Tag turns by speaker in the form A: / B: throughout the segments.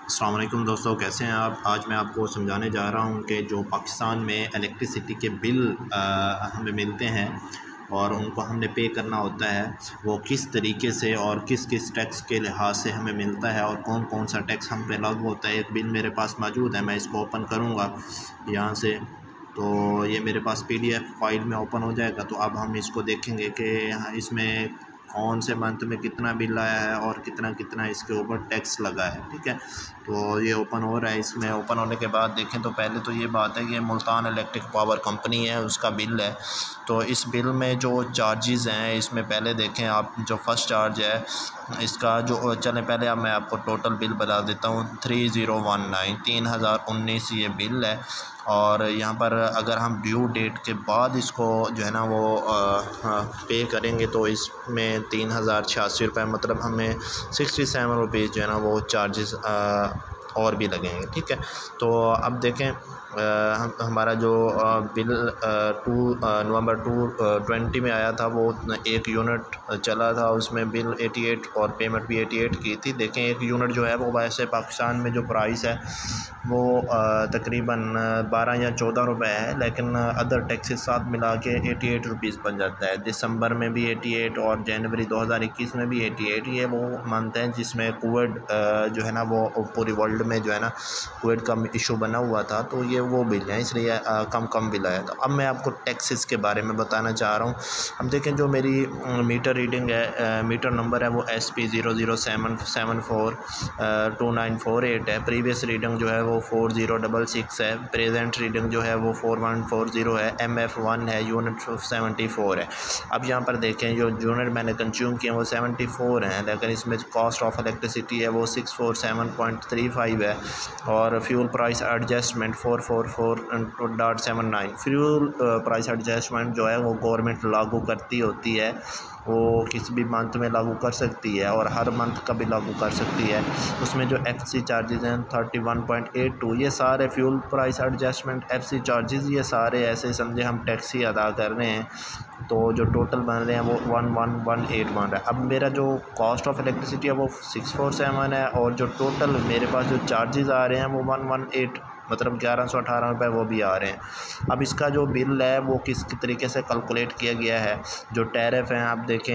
A: अस्सलाम वालेकुम दोस्तों, कैसे हैं आप। आज मैं आपको समझाने जा रहा हूं कि जो पाकिस्तान में इलेक्ट्रिसिटी के बिल हमें मिलते हैं और उनको हमने पे करना होता है, वो किस तरीके से और किस किस टैक्स के लिहाज से हमें मिलता है और कौन कौन सा टैक्स हम पे लागू होता है। एक बिल मेरे पास मौजूद है, मैं इसको ओपन करूँगा यहाँ से, तो ये मेरे पास PDF फाइल में ओपन हो जाएगा। तो अब हम इसको देखेंगे कि इसमें कौन से मंथ में कितना बिल आया है और कितना कितना इसके ऊपर टैक्स लगा है। ठीक है, तो ये ओपन हो रहा है। इसमें ओपन होने के बाद देखें तो पहले तो ये बात है कि ये मुल्तान इलेक्ट्रिक पावर कंपनी है, उसका बिल है। तो इस बिल में जो चार्जेस हैं, इसमें पहले देखें आप, जो फर्स्ट चार्ज है इसका, जो चलें पहले अब मैं आपको टोटल बिल बता देता हूँ। 3019 ये बिल है। और यहाँ पर अगर हम ड्यू डेट के बाद इसको जो है ना वो पे करेंगे तो इसमें 3086 रुपये, मतलब हमें 67 रुपीज़ जो है ना वो चार्जेस और भी लगेंगे। ठीक है, तो अब देखें हमारा जो बिल 2 नवंबर 2020 में आया था, वो 1 यूनिट चला था, उसमें बिल 88 और पेमेंट भी 88 की थी। देखें 1 यूनिट जो है वो वैसे पाकिस्तान में जो प्राइस है वो तकरीबन 12 या 14 रुपये है, लेकिन अदर टैक्सेस साथ मिला के 88 रुपीज़ बन जाता है। दिसंबर में भी 88 और जनवरी 2021 में भी 88। ये वो मंथ है जिसमें कोविड जो है ना वो पूरी वर्ल्ड में जो है ना कोविड का इशू बना हुआ था, तो ये वो बिल है, इसलिए कम बिल आया था। अब मैं आपको टैक्सेस के बारे में बताना चाह रहा हूँ। अब देखें जो मेरी मीटर रीडिंग है, मीटर नंबर है वो SP 007742948 है। प्रीवियस रीडिंग जो है वो 4066 है। प्रेजेंट रीडिंग जो है वो 4140 है। MF1 है, यूनिट 74 है। अब यहाँ पर देखें जो यूनिट मैंने कंज्यूम किए वो 74 हैं, लेकिन इसमें कॉस्ट ऑफ इलेक्ट्रिसिटी है वो 647.35 है और fuel price adjustment 444.79। Fuel price adjustment जो है वो गवर्नमेंट लागू करती होती है, वो किसी भी मंथ में लागू कर सकती है और हर मंथ का भी लागू कर सकती है। उसमें जो FC चार्जेस हैं 31.82, ये सारे fuel price adjustment FC charges, ये सारे ऐसे समझे हम टैक्स ही अदा कर रहे हैं। तो जो टोटल बन रहे हैं वो 11181 बन रहा है। अब मेरा जो कॉस्ट ऑफ इलेक्ट्रिसिटी है वो 647 है और जो टोटल मेरे पास जो चार्जेस आ रहे हैं वो 118, मतलब 1118 रुपये वो भी आ रहे हैं। अब इसका जो बिल है वो किस तरीके से कैलकुलेट किया गया है, जो टैरिफ हैं आप देखें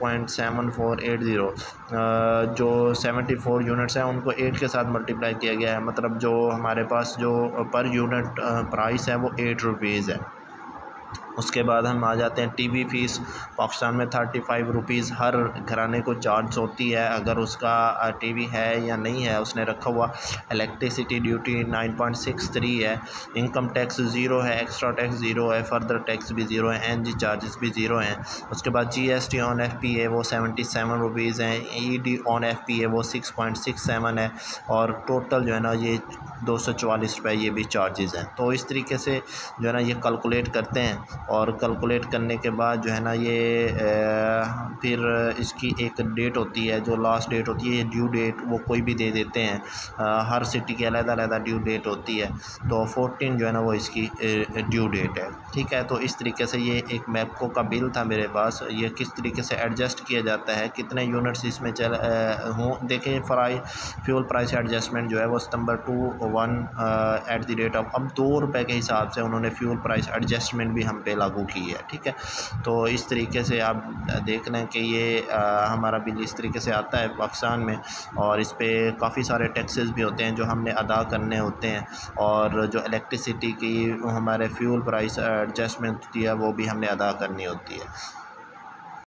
A: 8.7480, जो 74 यूनिट्स हैं उनको 8 के साथ मल्टीप्लाई किया गया है, मतलब जो हमारे पास जो पर यूनिट प्राइस है वो 8 रुपीज़ है। उसके बाद हम आ जाते हैं TV फ़ीस। पाकिस्तान में 35 रुपीज़ हर घराने को चार्ज होती है, अगर उसका TV है या नहीं है उसने रखा हुआ। इलेक्ट्रिसिटी ड्यूटी 9.63 है। इनकम टैक्स 0 है, एक्स्ट्रा टैक्स 0 है, फर्दर टैक्स भी 0 है, NG चार्जेस भी 0 हैं। उसके बाद GST ऑन FPA वो 77 रुपीज़ हैं। ED ऑन FPA वो 6.67 है और टोटल जो है ना ये 244 रुपये ये भी चार्जेस हैं। तो इस तरीके से जो है ना ये कैलकुलेट करते हैं और कैलकुलेट करने के बाद जो है ना ये फिर इसकी एक डेट होती है, जो लास्ट डेट होती है, ड्यू डेट वो कोई भी दे देते हैं। हर सिटी की अलग-अलग ड्यू डेट होती है, तो 14 जो है ना वो इसकी ड्यू डेट है। ठीक है, तो इस तरीके से ये एक मैपको का बिल था मेरे पास। ये किस तरीके से एडजस्ट किया जाता है, कितने यूनिट्स इसमें हों। देखिए फ्यूल प्राइस एडजस्टमेंट जो है वो सितंबर 21 एट द रेट ऑफ अब 2 रुपये के हिसाब से उन्होंने फ्यूल प्राइस एडजस्टमेंट भी हम पे लागू की है। ठीक है, तो इस तरीके से आप देख लें कि ये हमारा बिल इस तरीके से आता है पाकिस्तान में और इस पे काफ़ी सारे टैक्सेस भी होते हैं जो हमने अदा करने होते हैं और जो इलेक्ट्रिसिटी की हमारे फ्यूल प्राइस एडजस्टमेंट होती है वो भी हमने अदा करनी होती है।